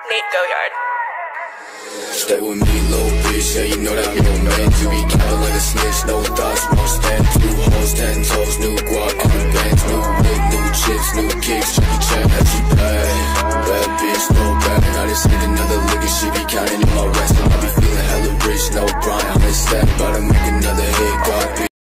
Nate Goyard. Stay with me, little bitch, yeah, you know that I'm your man. You be counting like a snitch, no thoughts, won't stand. New hoes, 10 toes, new guap, new bands, new whip, new chips, new kicks, Jackie Chan, as you pay. Bad bitch, no bad, I just hit another lick and she be counting